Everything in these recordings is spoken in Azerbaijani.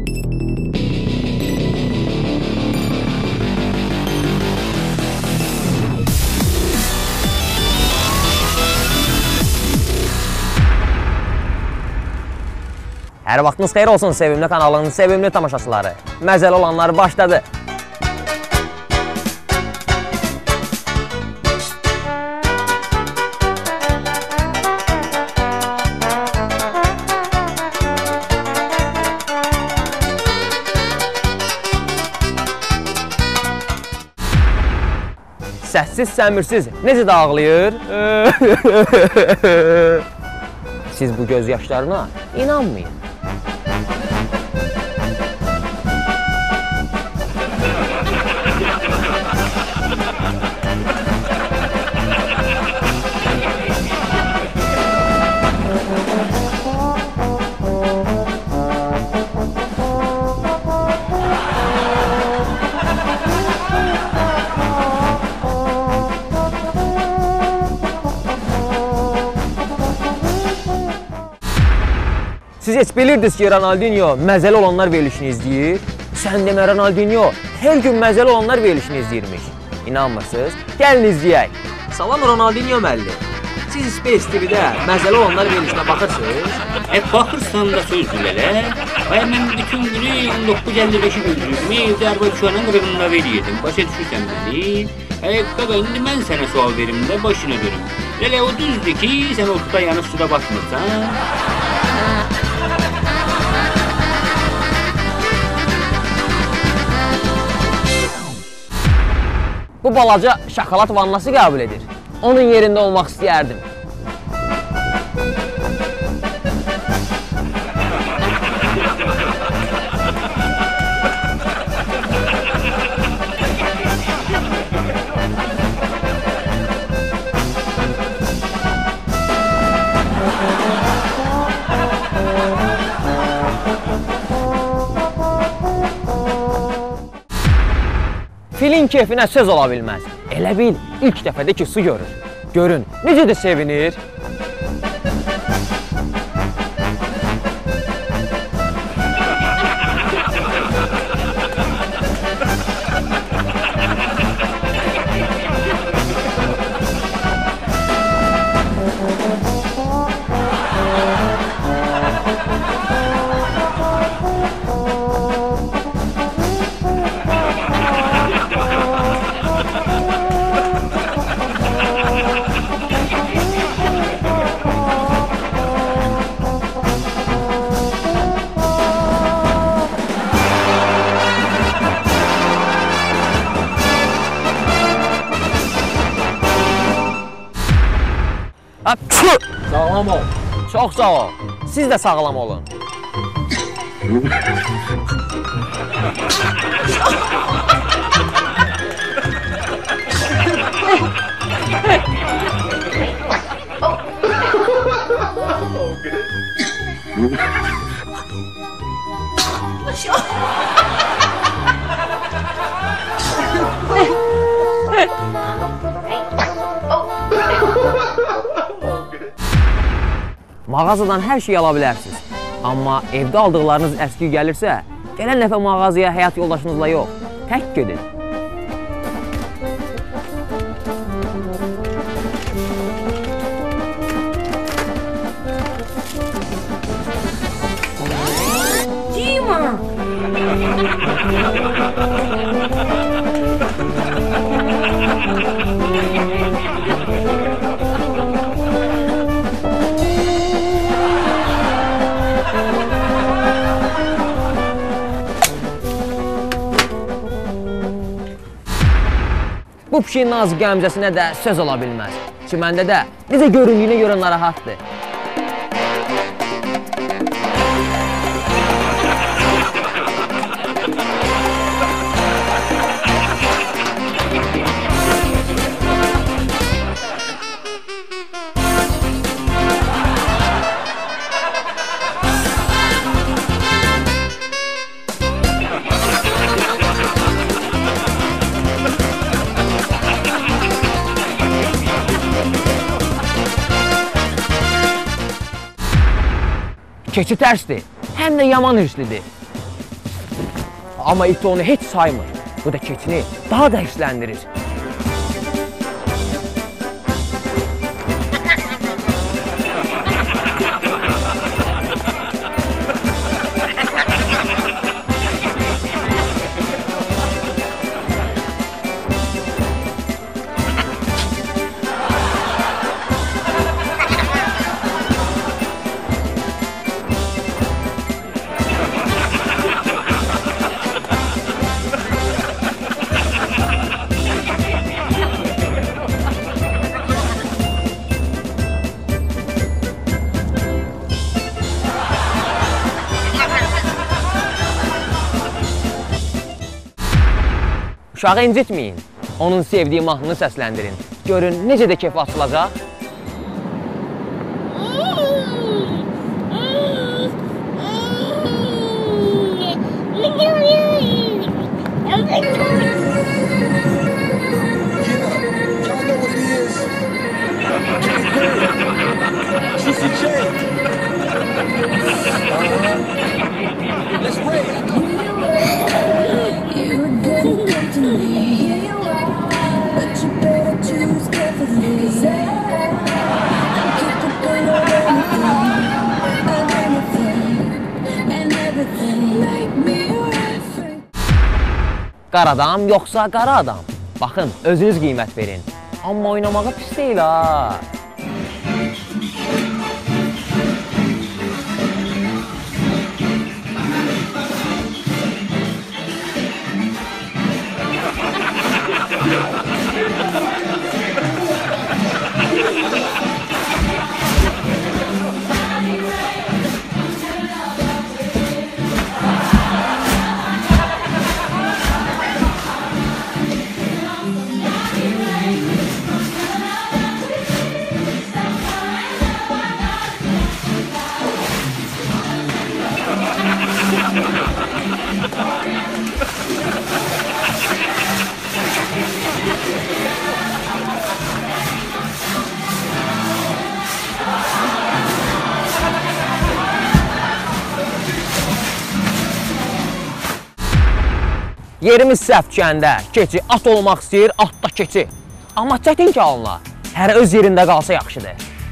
Hər vaxtınız xeyir olsun sevimli kanalının sevimli tamaşaçıları. Məzəli olanlar başladı. Səssiz, səmirsiz, necə də ağlayır? Siz bu göz yaşlarına inanmayın. Siz heç bilirdiniz ki, Ronaldinho məzəli olanlar verilişini izləyir? Sən demə, Ronaldinho hər gün məzəli olanlar verilişini izləyirmiş. İnanmırsınız? Gəlin izləyək. Salam Ronaldinho müəllim. Siz Space TV-də məzəli olanlar verilişinə baxırsınız? Baxırsan da söz bilələ. Mən bütün günü 1955-i güldürübümü evdə Ərbaqçuanın qırığında veriydim. Başa düşürsən məni? Qaqa, indi mən sənə sual verim də başına dönüm. Elə o düzdür ki, sən ortada yanıb suda batmırsan. Bu balaca şokolad vannası qəbul edir. Onun yerində olmaq istəyərdim. Filin keyfinə söz ola bilməz. Elə bil, ilk dəfədə ki, su görür. Görün, necə də sevinir. Sağlam ol. Çox sağ ol. Siz də sağlam olun. Mağazadan hər şey ala bilərsiniz. Amma evdə aldıqlarınız əski gəlirsə, gələn dəfə mağazaya həyat yoldaşınızla yox, tək gedin. Dima! Bu pişiyin nazik qəmzəsinə də söz ola bilməz. Ki, məndə də necə göründüyünə görə narahatdır. Keçi tərsdir, həm də yaman hırslidir. Amma it onu heç saymır. Bu da keçini daha da hirsləndirir. Uşağı incitməyin, onun sevdiyi mahnını səsləndirin. Görün, necə də keyf açılacaq. Qara adam yoxsa qara adam? Baxın, özünüz qiymət verin. Amma oynamağa pis deyil ha. Yerimiz səhv düşəndə keçi at olmaq istəyir, at da keçi. Amma çətin ki alınlar. Hər öz yerində qalsa yaxşıdır.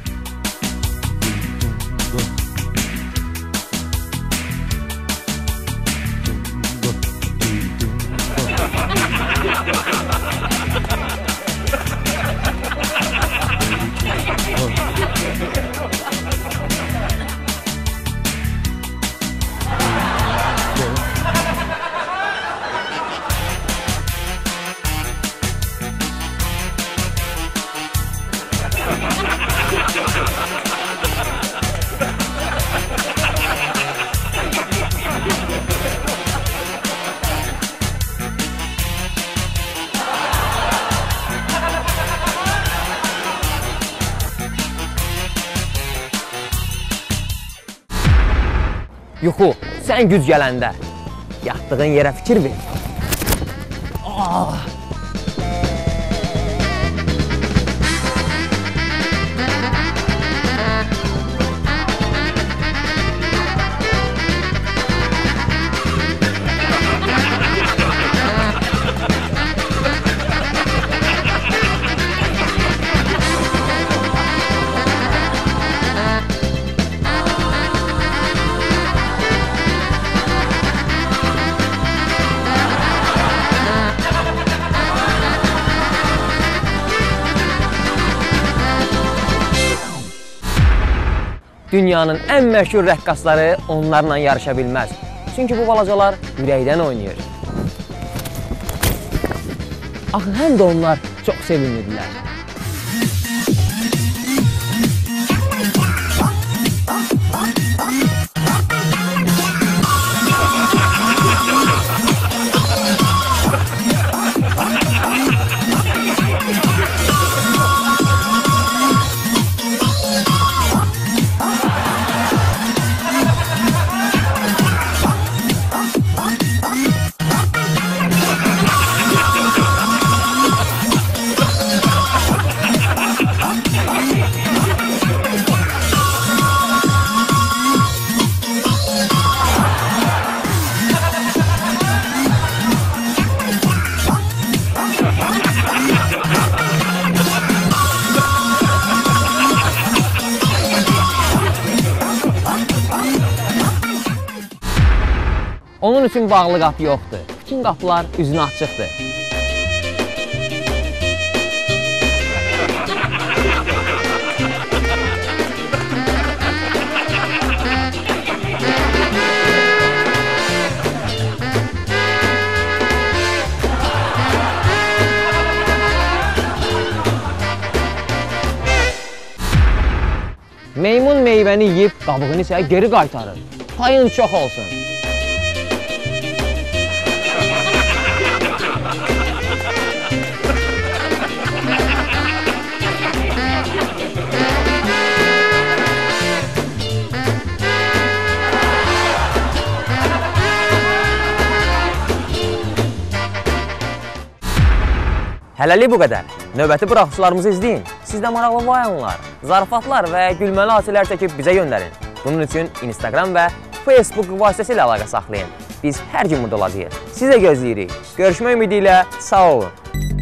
Yuxu, sən güc gələndə yatdığın yerə fikir ver. Dünyanın ən məşhur rəqqasları onlarla yarışa bilməz. Çünki bu balacalar ürəkdən oynayır. Axı, həm də onlar çox sevinirlər. Onun üçün bağlı qapı yoxdur. Bütün qapılar üzünə açıqdır. Meymun meyvəni yeyib qabığını isə geri qaytarır. Payın çox olsun. Hələlik bu qədər. Növbəti buraxışlarımızı izləyin. Sizdə maraqlı vayanlar, zarafatlar və gülməli hadisələr çəkib bizə göndərin. Bunun üçün Instagram və Facebook vasitəsilə əlaqə saxlayın. Biz hər gün burada olacağıq. Sizə gözləyirik. Görüşmək ümidi ilə sağ olun.